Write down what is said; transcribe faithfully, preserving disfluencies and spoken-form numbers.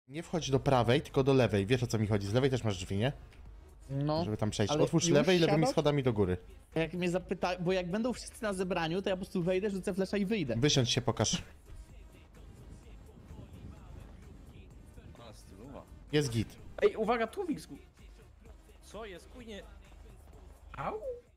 Nie wchodź do prawej, tylko do lewej. Wiesz, o co mi chodzi? Z lewej też masz drzwi, nie? No. Żeby tam przejść. Ale Otwórz już lewej i lewymi siadasz? schodami do góry. Jak mnie zapyta, bo jak będą wszyscy na zebraniu, to ja po prostu wejdę, rzucę flesza i wyjdę. Wysiądź się, pokaż. A, stylowa. Jest git. Ej, uwaga, tu Wix. Co jest? Kujnie. Au?